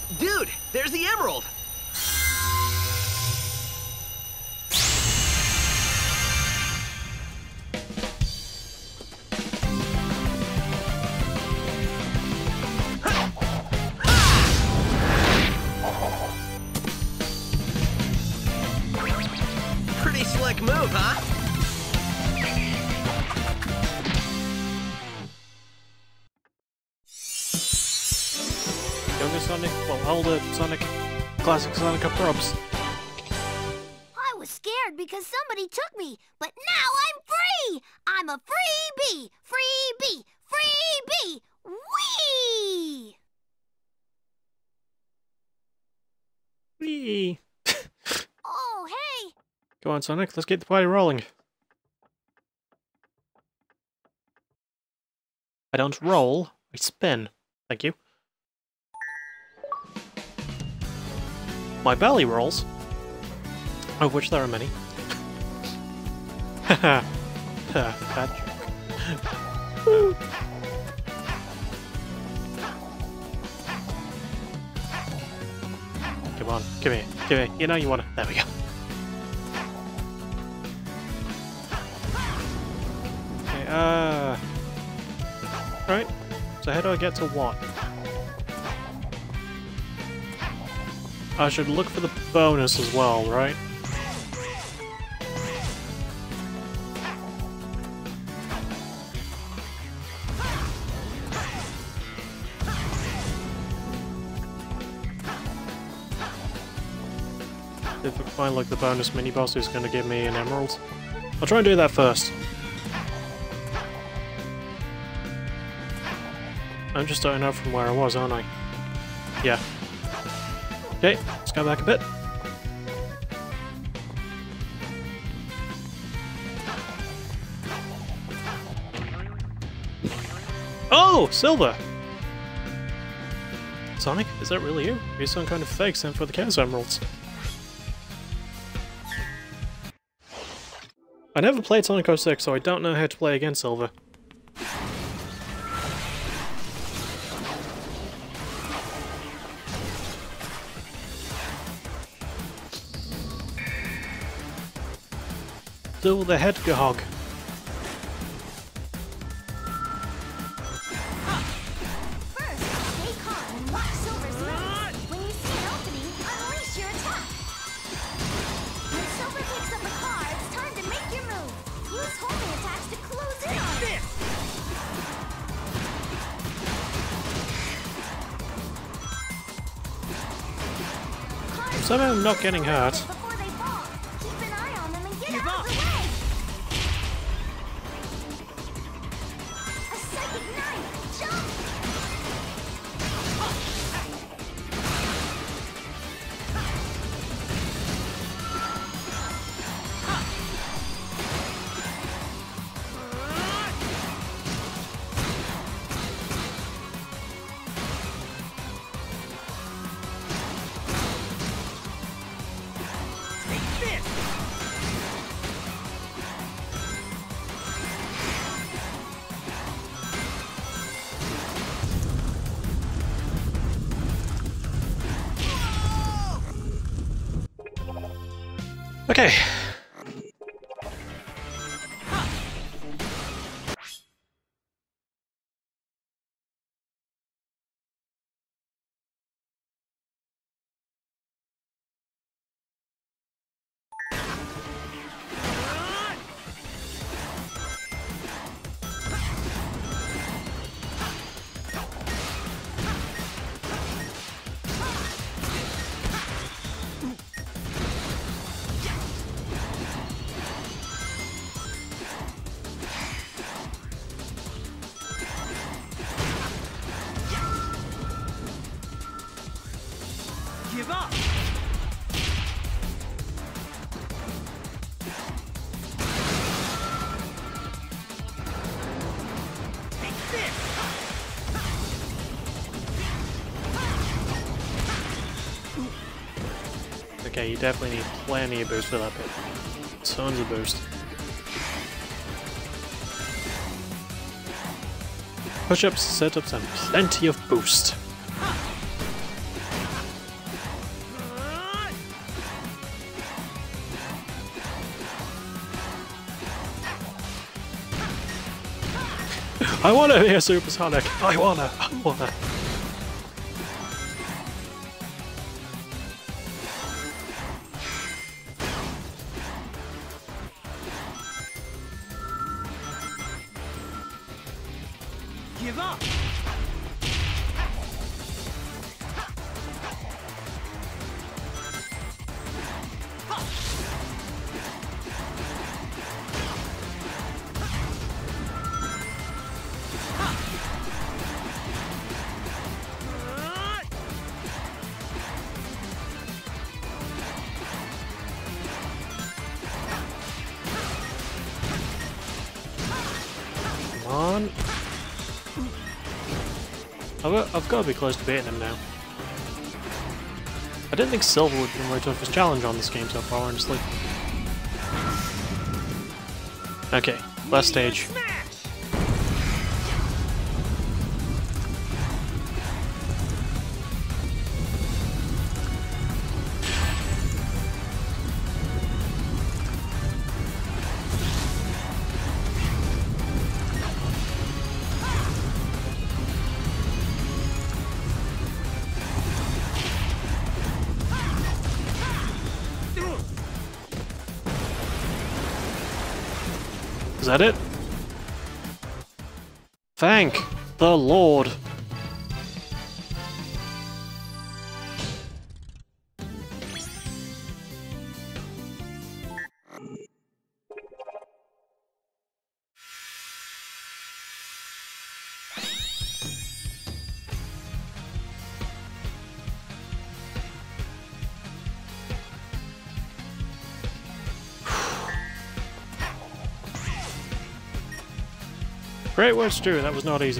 Dude, there's the emerald! Pretty slick move, huh? Younger Sonic, well, older Sonic, classic Sonic props. I was scared because somebody took me, but now I'm free! I'm a free bee! Free bee! Free bee! Whee! Whee! Oh, hey! Go on, Sonic, let's get the party rolling. I don't roll, I spin. Thank you. My belly rolls, of which there are many. Haha. Bad joke. Woo. Come on, come here, you know you wanna. There we go. Okay, right, so how do I get to what? I should look for the bonus as well, right? If I find like the bonus mini boss who's gonna give me an emerald. I'll try and do that first. I'm just starting out from where I was, aren't I? Yeah. Okay, let's go back a bit. Oh, Silver! Sonic, is that really you? You're some kind of fake sent for the Chaos Emeralds. I never played Sonic 06, so I don't know how to play against Silver. Still the Hedgehog. First, stay calm and watch Silver's moves. When you see an opening, unleash your attack. When Silver picks up a card, it's time to make your move. Use homing attacks to close in on it. Cards Somehow I'm not getting hurt. before they fall. Keep an eye on them and get out of the way. A psychic knife! Jump! Okay. Give up! Take this! Okay, you definitely need plenty of boost for that bit. Tons of boost. Push-ups, sit-ups, and plenty of boost. I wanna be a supersonic! I wanna! Give up! Come on. I've got to be close to beating him now. I didn't think Silver would be my toughest challenge on this game so far, honestly. Okay, last stage. Smash! Is that it? Thank the Lord. Great words, Stu. That was not easy.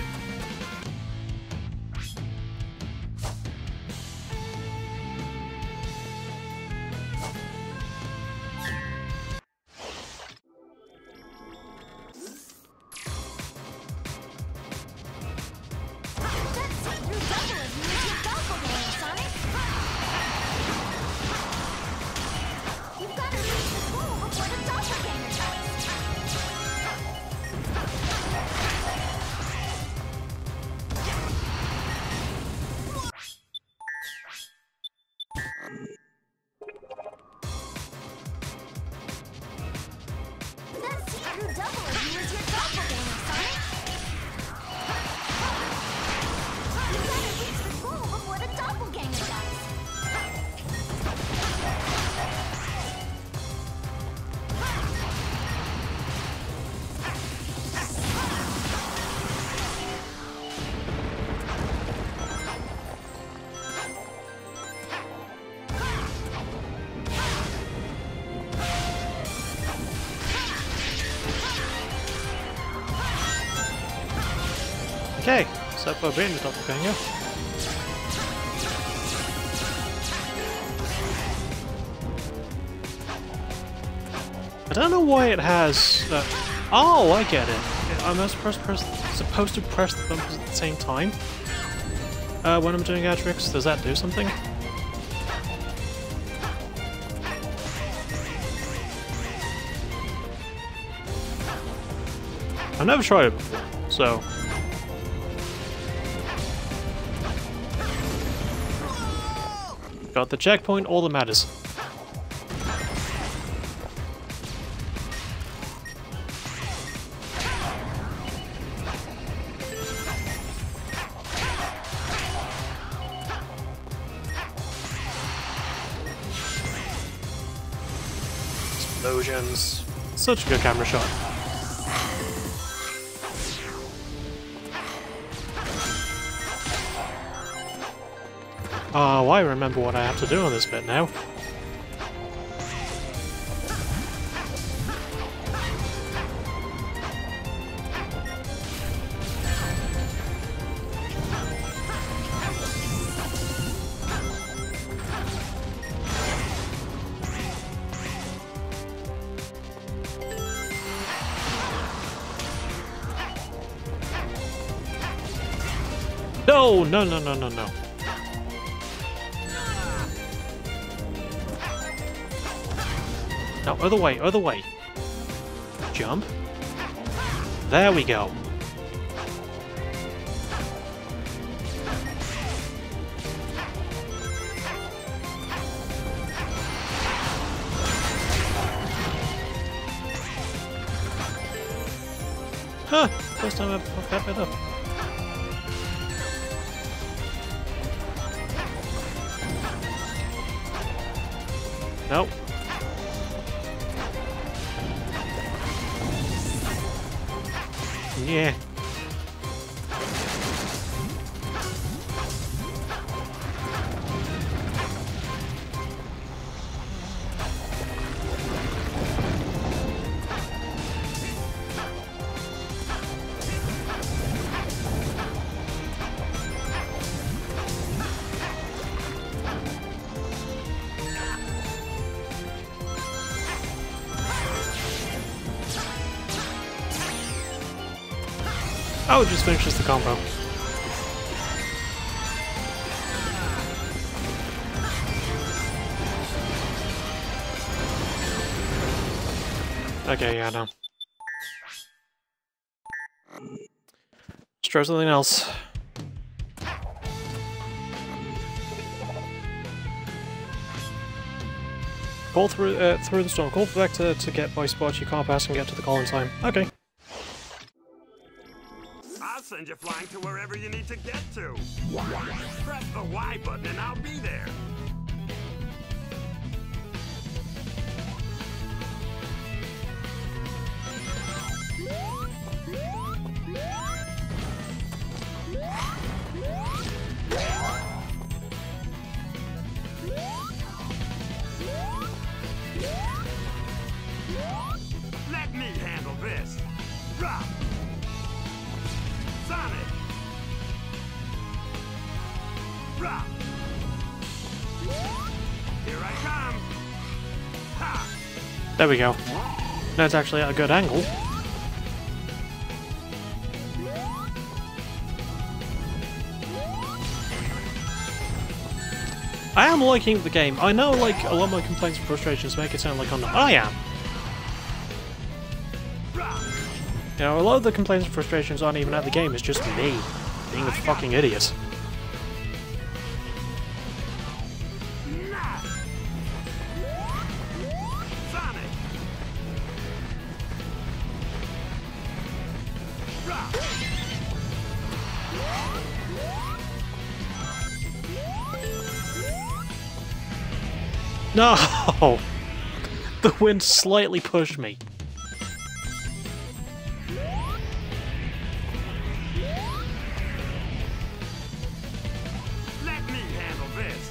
Okay, so far being the doppelganger. I don't know why it has. Oh, I get it. I'm supposed to press the bumpers at the same time when I'm doing air tricks. Does that do something? I've never tried it before, so. Got the checkpoint, all that matters. Explosions. Such a good camera shot. Oh, I remember what I have to do on this bit now. No, no, no, no, no, no. No, other way, other way. Jump. There we go. Huh! First time I've fucked that bit up. Nope. Yeah. Oh, it just finishes the combo. Okay, yeah, no. Let's try something else. Call through the storm. Call for Vector to get by spots you can't pass and get to the call in time. Okay. I'll send you flying to wherever you need to get to. Press the Y button and I'll be there. Let me handle this. Drop. Sonic. Drop. Here I come. Ha. There we go. That's actually at a good angle. I am liking the game. I know, like, a lot of my complaints and frustrations make it sound like I'm not. I am. You know, a lot of the complaints and frustrations aren't even at the game, it's just me being a fucking idiot. Sonic. Drop. No! The wind slightly pushed me. Let me handle this.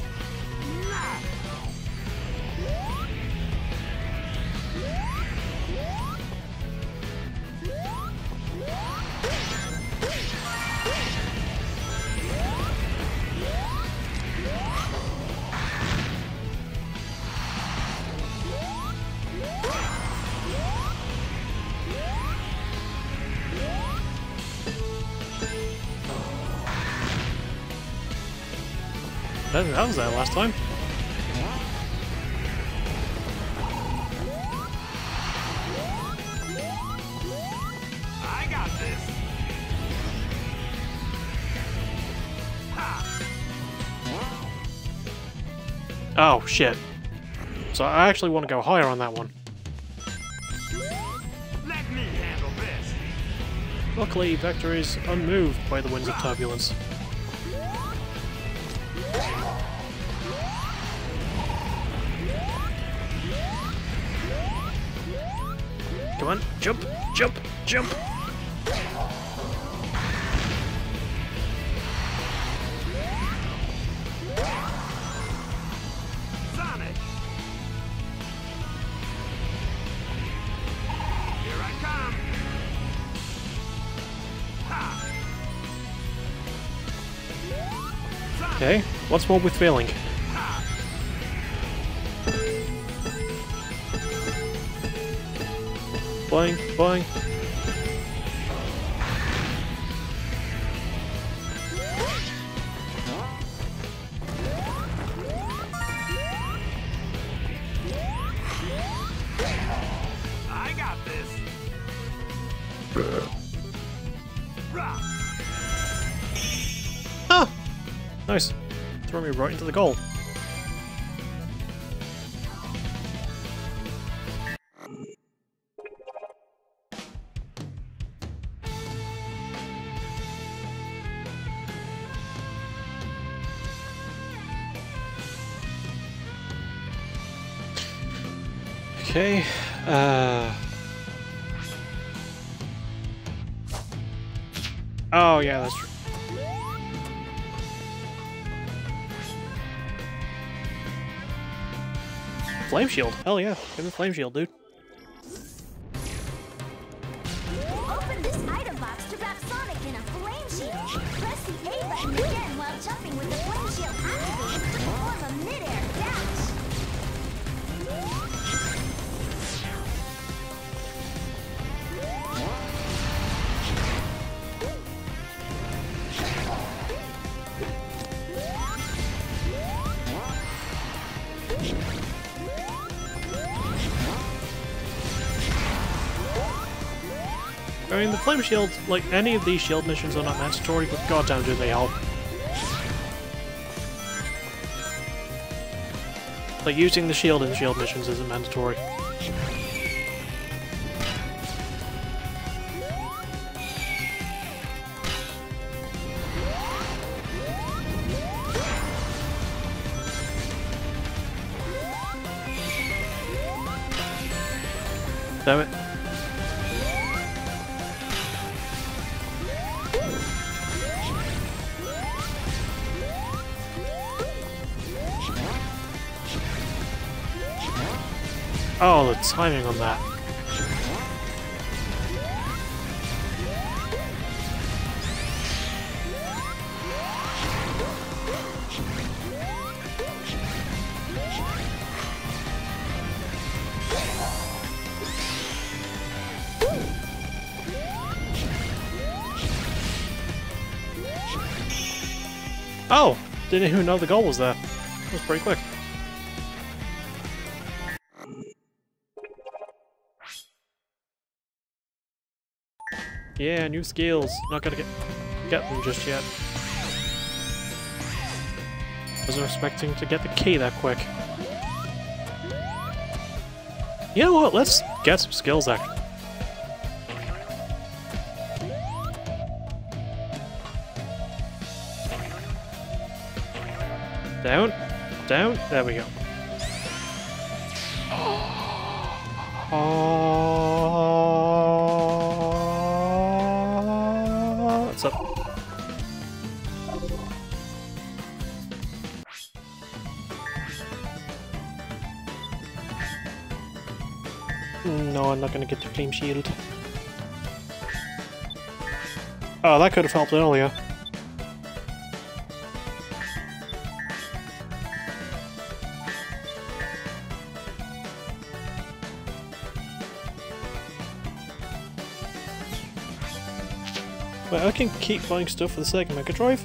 That was that last time. I got this. Ha. Oh, shit. So I actually want to go higher on that one. Let me handle this. Luckily, Vector is unmoved by the winds of turbulence. Come on, jump, jump, jump! Sonic. Here I come. Ha. Sonic. Okay, what's more with feeling? Ha. Boing, boing. I got this. Rock. Ah! Nice. Throw me right into the goal. Okay. Oh yeah, that's true. Flame shield. Hell yeah. Give me flame shield, dude. Open this item box to wrap Sonic in a flame shield. Press the A button again while jumping with the flame shield activated to perform a mid-air dash. I mean, the flame shield, like any of these shield missions are not mandatory, but goddamn do they help. Like, using the shield in shield missions isn't mandatory. Damn it. Oh, the timing on that. Oh! Didn't even know the goal was there. That was pretty quick. Yeah, new skills. Not gonna get them just yet. Wasn't expecting to get the key that quick. You know what? Let's get some skills actually. Down, down. There we go. What's up? No, I'm not gonna get the flame shield. Oh, that could have helped earlier. Wait, I can keep buying stuff for the Sega Mega Drive?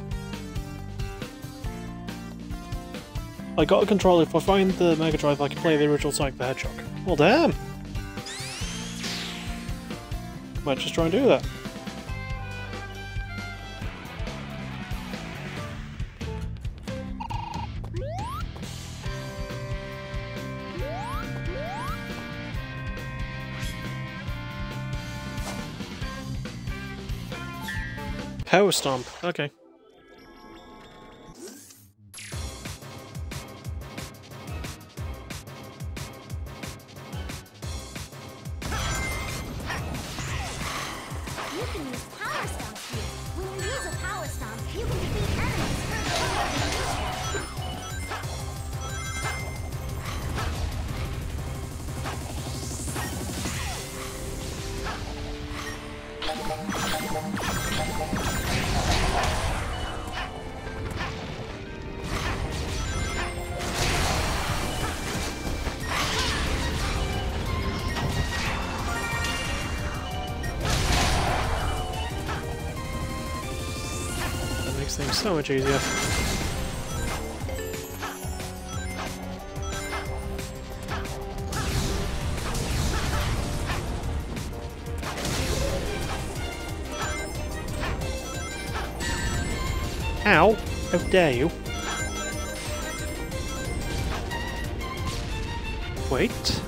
I got a controller. If I find the Mega Drive, I can play the original Sonic the Hedgehog. Well, damn! Might just try and do that. Power Stomp, okay. You can use Power Stomp here. When you use a Power Stomp, you can defeat enemies That makes things so much easier. Ow! How dare you? Wait.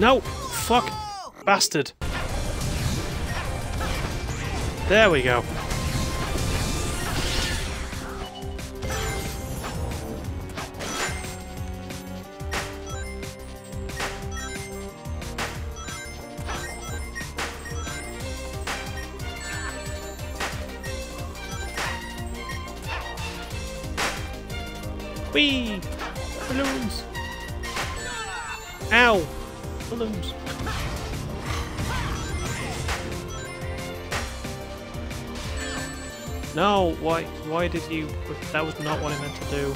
No! Fuck! Bastard! There we go. Whee! Balloons! Ow! Balloons. No, why did you... That was not what I meant to do.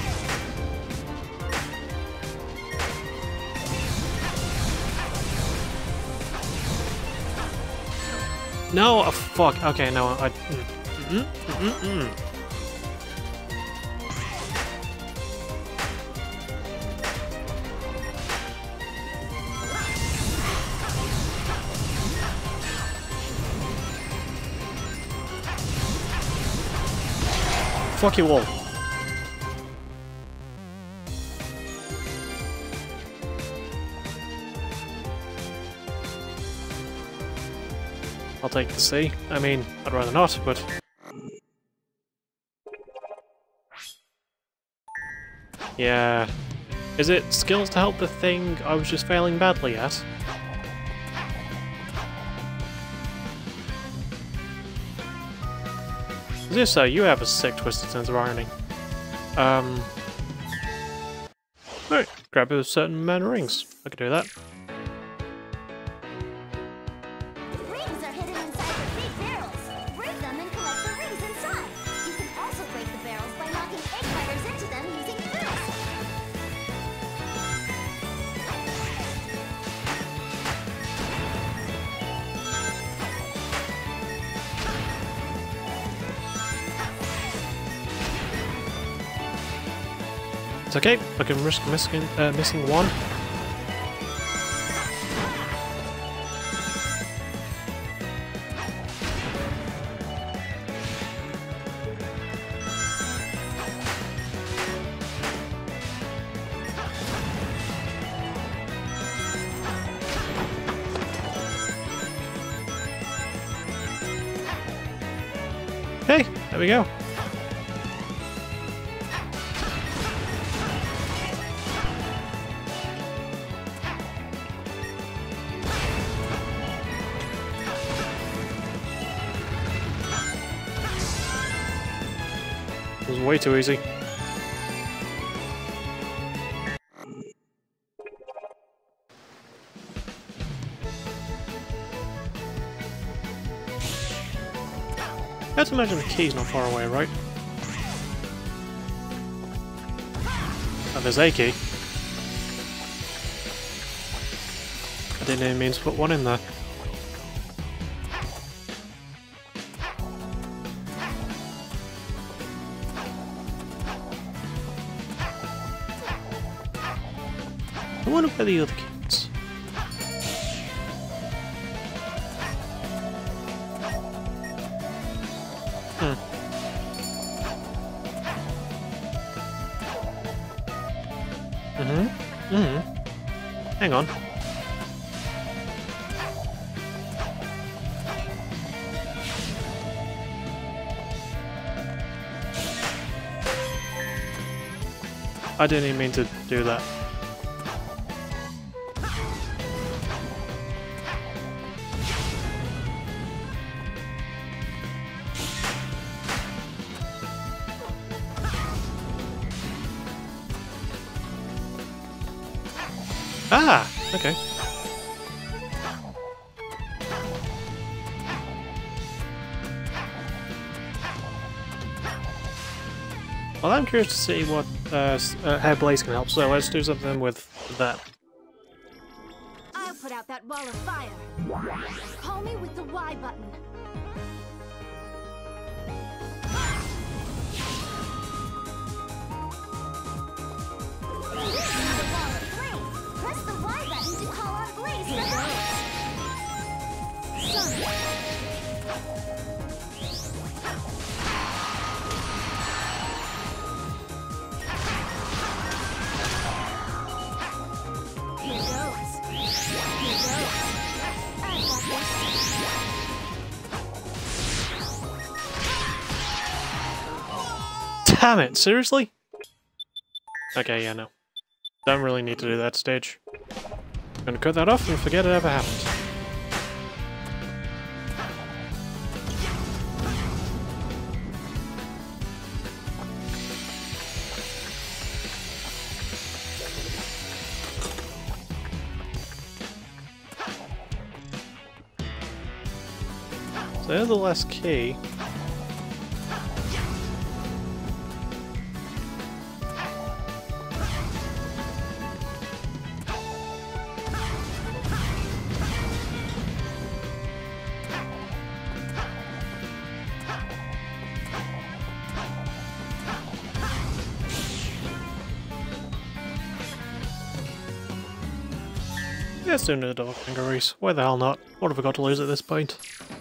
No, oh, fuck. Okay, no, I... Fuck you all. I'll take the C. I mean, I'd rather not, but... Yeah. Is it skills to help the thing I was just failing badly at? If so, you have a sick twisted sense of irony. Alright, grab a certain amount of rings. I could do that. Rings are hidden inside the big barrels. Break them and collect the rings inside. You can also break the barrels by knocking egg fighters into them using thrills. It's okay, I can risk missing one. Hey, there we go. It was way too easy. I have to imagine the key's not far away, right? Oh, there's a key. I didn't even mean to put one in there. I wonder where the other key is. Hang on. I didn't even mean to do that. Ah, okay. Well, I'm curious to see what how Blaze can help, so let's do something with that. I'll put out that wall of fire. Call me with the Y button. Press the Y button to call on Blaze for help. Sun. Here goes. Damn it, seriously? Okay, yeah, no. Don't really need to do that stage. Gonna cut that off and forget it ever happened. So there's the last key. Let's do another doppelganger race. Why the hell not? What have I got to lose at this point?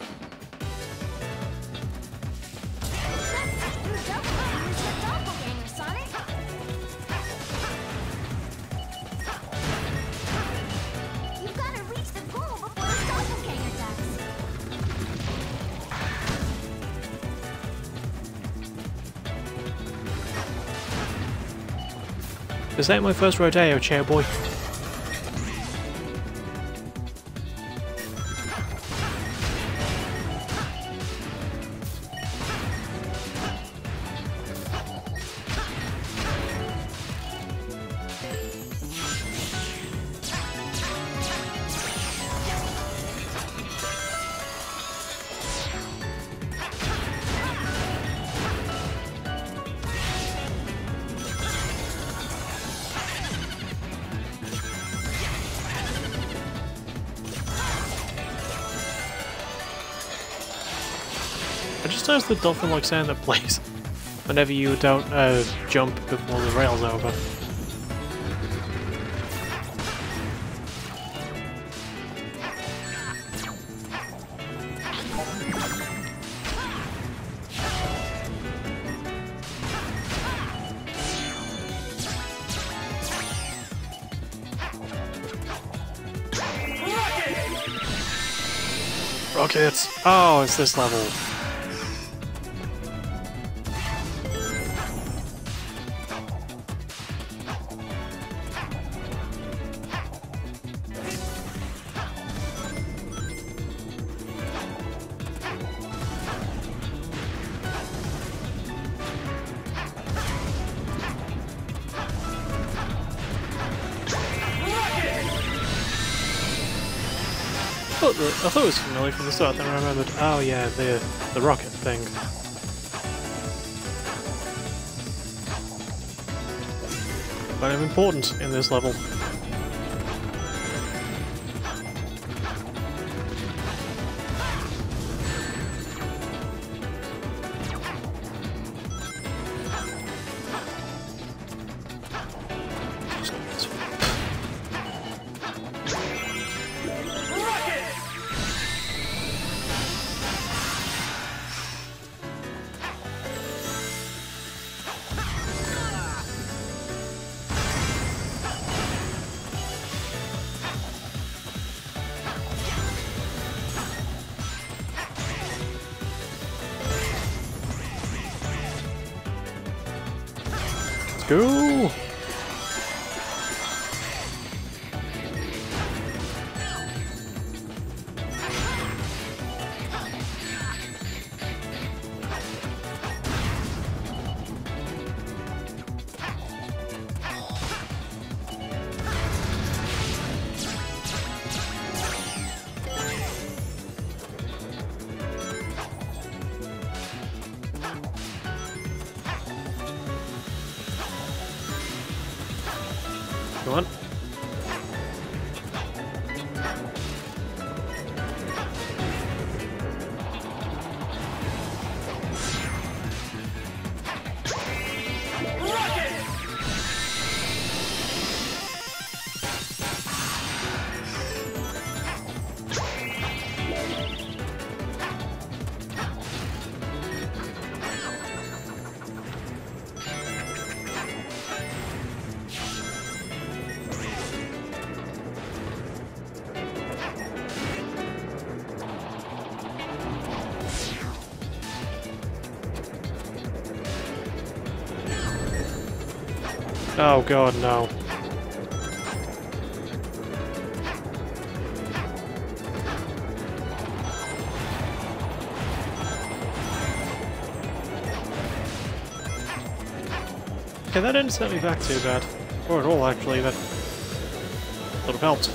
You've got to reach the goal before the doppelganger does. This ain't my first rodeo, chair boy. I just noticed the dolphin like sound that plays whenever you don't jump before the rail's over. Rockets! Oh, it's this level. I thought it was familiar from the start, then I remembered, oh yeah, the rocket thing. Kind of important in this level. Go! Come on. Oh god, no. Okay, that didn't set me back too bad. Or at all, actually. That would have helped.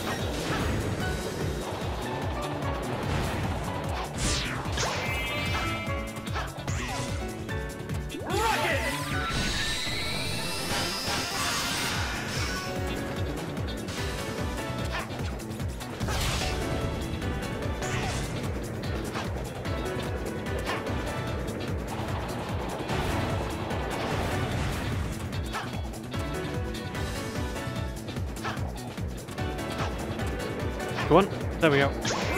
Go on. There we go.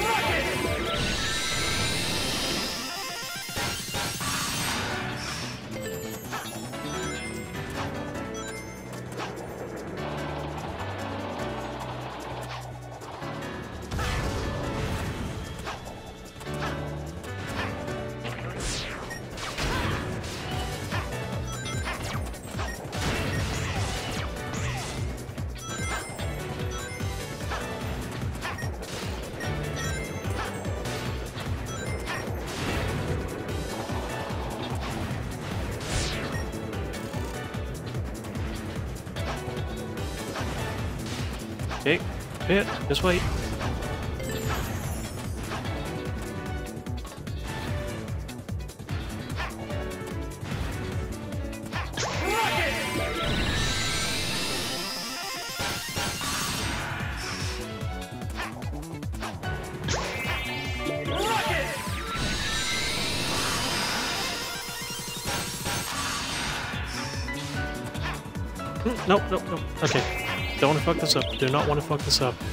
Okay, hit, just wait. Nope, nope, nope. Okay. Don't want to fuck this up. Do not want to fuck this up.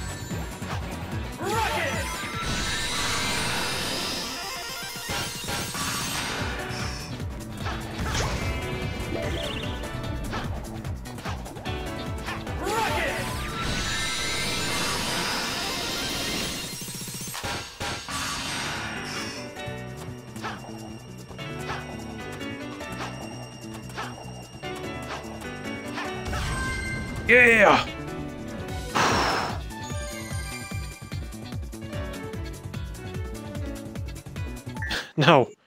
Yeah! No.